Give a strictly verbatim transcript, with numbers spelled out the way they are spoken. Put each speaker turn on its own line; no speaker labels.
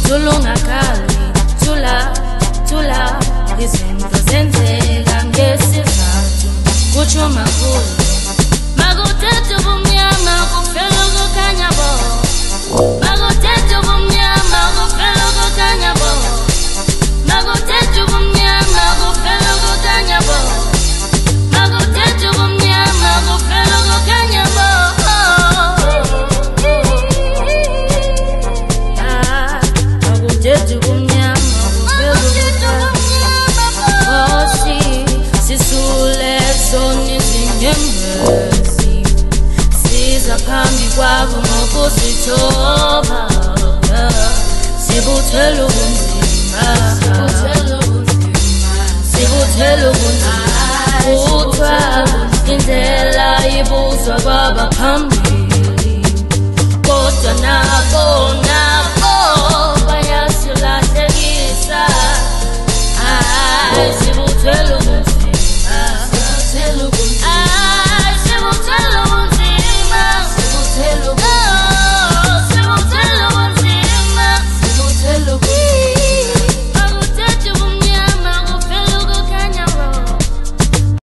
Tulungakali, tula, tula, izinto zenzeka ngesizathu kutsho makhulu makuthethe ubumnyama kufela kukhanya bo makuthethe ubumnyama kufela kukhanya bo makuthethe ubumnyama kufela kukhanya bo makuthethe ubumnyama kufela kukhanya bo Phambi kwabo ngokusithoba sibuthela ubunzima sibuthela ubunzima kuthiwa indlela ibuzwa kwabaphambili kodwa nabo